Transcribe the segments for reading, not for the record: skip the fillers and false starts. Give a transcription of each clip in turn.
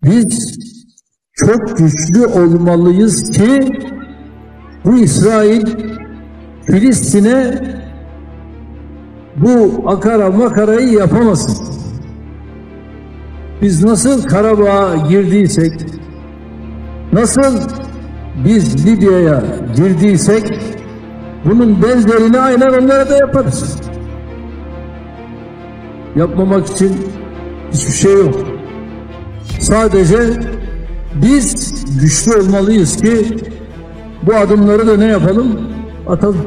Biz çok güçlü olmalıyız ki bu İsrail Filistin'e bu akara makarayı yapamasın. Biz nasıl Karabağ'a girdiysek, nasıl biz Libya'ya girdiysek, bunun benzerini aynen onlara da yaparız. Yapmamak için hiçbir şey yok. Sadece biz güçlü olmalıyız ki bu adımları da ne yapalım? Atalım.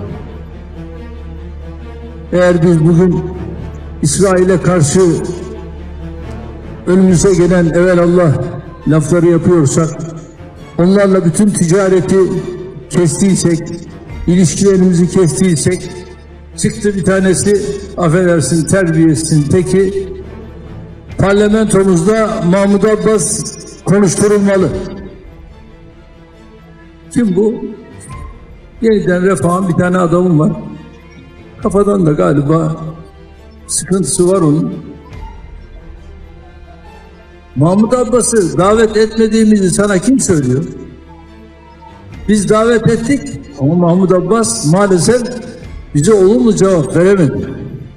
Eğer biz bugün İsrail'e karşı önümüze gelen evelallah lafları yapıyorsak, onlarla bütün ticareti kestiysek, ilişkilerimizi kestiysek, çıktı bir tanesi, affedersin, terbiyesizin teki, parlamentomuzda Mahmut Abbas konuşturulmalı. Kim bu? Yeniden Refah'ın bir tane adamım var. Kafadan da galiba sıkıntısı var onun. Mahmut Abbas'ı davet etmediğimizi sana kim söylüyor? Biz davet ettik ama Mahmut Abbas maalesef bize olumlu cevap veremedi.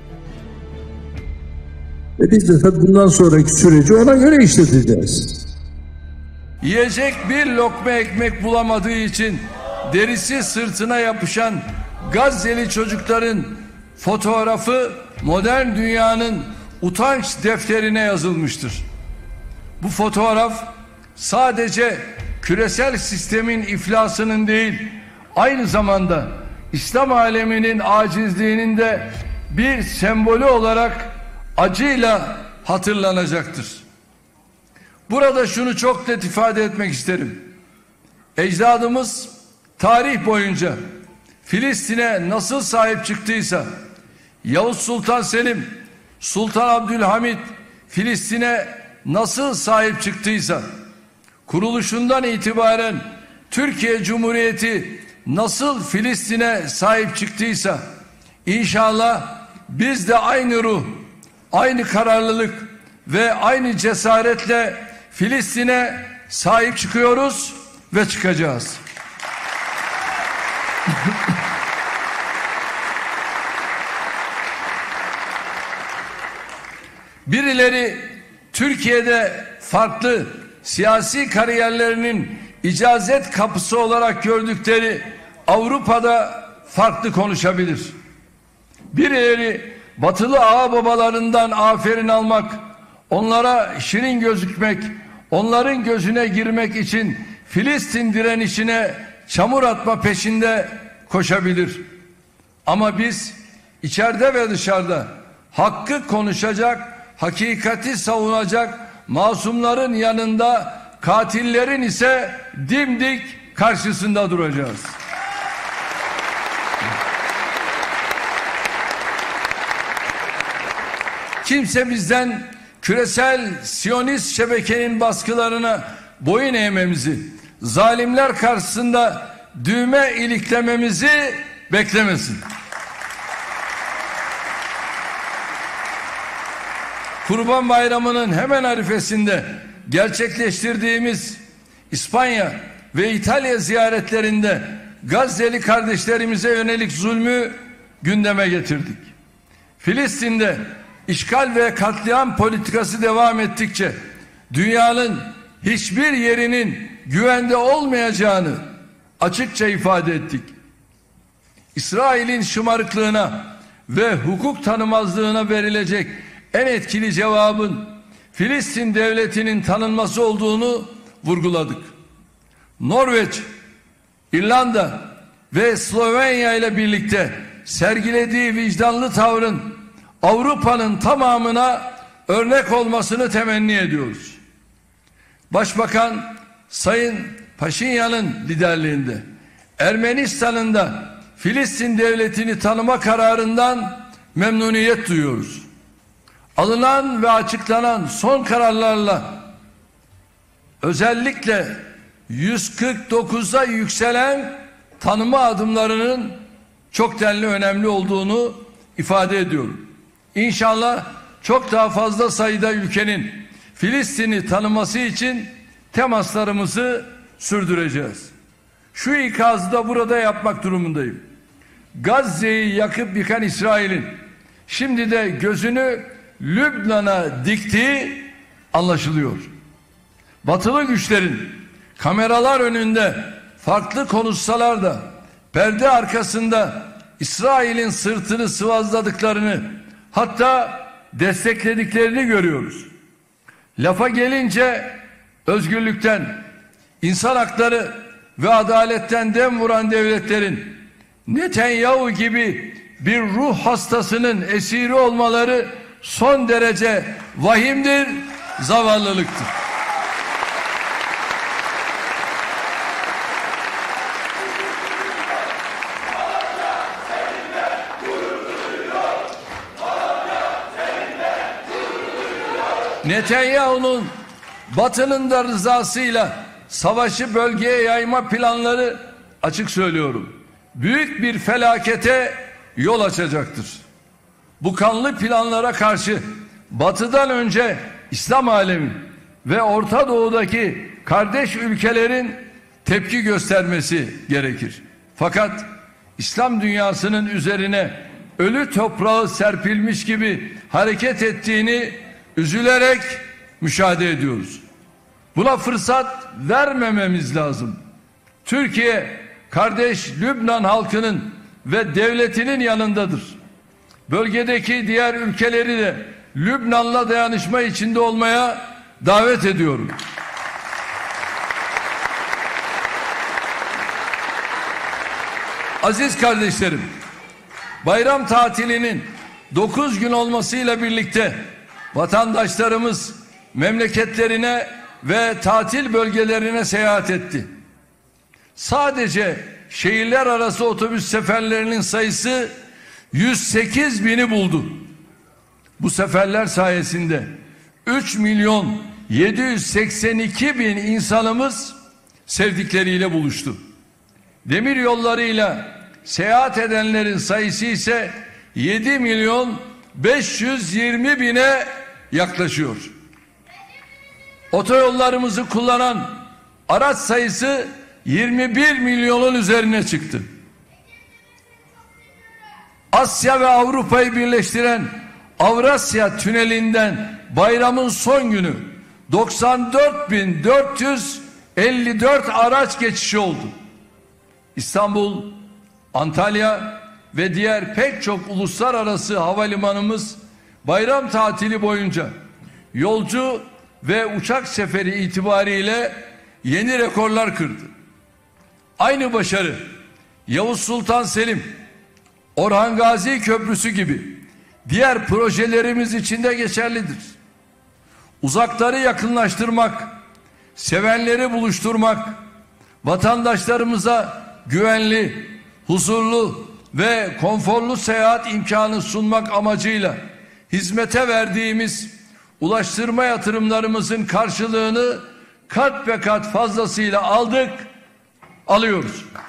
Ve biz de tabii bundan sonraki süreci ona göre işleteceğiz. Yiyecek bir lokma ekmek bulamadığı için derisi sırtına yapışan Gazze'li çocukların fotoğrafı modern dünyanın utanç defterine yazılmıştır. Bu fotoğraf sadece küresel sistemin iflasının değil, aynı zamanda İslam aleminin acizliğinin de bir sembolü olarak acıyla hatırlanacaktır. Burada şunu çok net ifade etmek isterim. Ecdadımız tarih boyunca Filistin'e nasıl sahip çıktıysa, Yavuz Sultan Selim, Sultan Abdülhamit Filistin'e nasıl sahip çıktıysa, kuruluşundan itibaren Türkiye Cumhuriyeti nasıl Filistin'e sahip çıktıysa, inşallah biz de aynı ruh, aynı kararlılık ve aynı cesaretle Filistin'e sahip çıkıyoruz ve çıkacağız. Birileri Türkiye'de farklı siyasi kariyerlerinin icazet kapısı olarak gördükleri Avrupa'da farklı konuşabilir. Birileri batılı ağababalarından aferin almak, onlara şirin gözükmek, onların gözüne girmek için Filistin direnişine çamur atma peşinde koşabilir. Ama biz içeride ve dışarıda hakkı konuşacak, hakikati savunacak, masumların yanında, katillerin ise dimdik karşısında duracağız. Kimse bizden küresel Siyonist şebekenin baskılarına boyun eğmemizi, zalimler karşısında düğme iliklememizi beklemesin. Kurban Bayramı'nın hemen arifesinde gerçekleştirdiğimiz İspanya ve İtalya ziyaretlerinde Gazze'li kardeşlerimize yönelik zulmü gündeme getirdik. Filistin'de işgal ve katliam politikası devam ettikçe dünyanın hiçbir yerinin güvende olmayacağını açıkça ifade ettik. İsrail'in şımarıklığına ve hukuk tanımazlığına verilecek en etkili cevabın Filistin devletinin tanınması olduğunu vurguladık. Norveç, İrlanda ve Slovenya ile birlikte sergilediği vicdanlı tavrın Avrupa'nın tamamına örnek olmasını temenni ediyoruz. Başbakan Sayın Paşinyan'ın liderliğinde Ermenistan'ın da Filistin devletini tanıma kararından memnuniyet duyuyoruz. Alınan ve açıklanan son kararlarla özellikle 149'a yükselen tanıma adımlarının çok denli önemli olduğunu ifade ediyorum. İnşallah çok daha fazla sayıda ülkenin Filistin'i tanıması için temaslarımızı sürdüreceğiz. Şu ikazı da burada yapmak durumundayım. Gazze'yi yakıp yıkan İsrail'in şimdi de gözünü Lübnan'a diktiği anlaşılıyor. Batılı güçlerin kameralar önünde farklı konuşsalar da perde arkasında İsrail'in sırtını sıvazladıklarını, hatta desteklediklerini görüyoruz. Lafa gelince özgürlükten, insan hakları ve adaletten dem vuran devletlerin Netanyahu gibi bir ruh hastasının esiri olmaları son derece vahimdir, zavallılıktır. Netanyahu'nun Batı'nın da rızasıyla savaşı bölgeye yayma planları, açık söylüyorum, büyük bir felakete yol açacaktır. Bu kanlı planlara karşı Batı'dan önce İslam alemi ve Orta Doğu'daki kardeş ülkelerin tepki göstermesi gerekir. Fakat İslam dünyasının üzerine ölü toprağı serpilmiş gibi hareket ettiğini üzülerek müşahede ediyoruz. Buna fırsat vermememiz lazım. Türkiye, kardeş Lübnan halkının ve devletinin yanındadır. Bölgedeki diğer ülkeleri de Lübnan'la dayanışma içinde olmaya davet ediyorum. Aziz kardeşlerim, bayram tatilinin 9 gün olmasıyla birlikte vatandaşlarımız memleketlerine ve tatil bölgelerine seyahat etti. Sadece şehirler arası otobüs seferlerinin sayısı 108 bini buldu. Bu seferler sayesinde 3.782.000 insanımız sevdikleriyle buluştu. Demir yollarıyla seyahat edenlerin sayısı ise 7.520.000'e yaklaşıyor. Otoyollarımızı kullanan araç sayısı 21 milyonun üzerine çıktı. Asya ve Avrupa'yı birleştiren Avrasya Tüneli'nden bayramın son günü 94.454 araç geçişi oldu. İstanbul, Antalya ve diğer pek çok uluslararası havalimanımız bayram tatili boyunca yolcu ve uçak seferi itibariyle yeni rekorlar kırdı. Aynı başarı Yavuz Sultan Selim, Orhan Gazi Köprüsü gibi diğer projelerimiz için de geçerlidir. Uzakları yakınlaştırmak, sevenleri buluşturmak, vatandaşlarımıza güvenli, huzurlu ve konforlu seyahat imkanı sunmak amacıyla hizmete verdiğimiz ulaştırma yatırımlarımızın karşılığını kat be kat fazlasıyla aldık, alıyoruz.